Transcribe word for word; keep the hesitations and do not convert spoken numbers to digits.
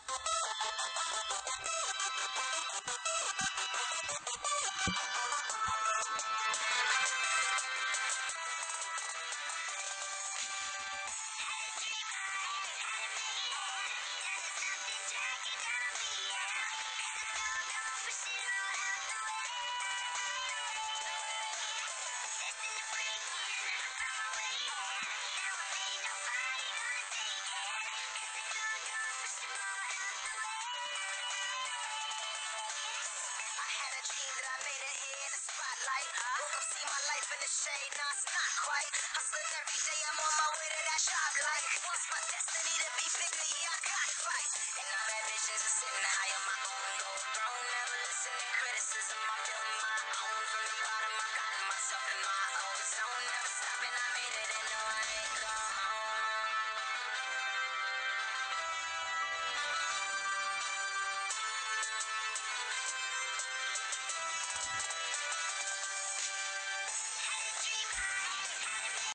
Shade, no, it's not quite. Hustling every day, I'm on my way to that shop light. It's my destiny to be bigger, yeah, I got to fight. And all that visions are sitting high on my own gold throne. Never listen to criticism.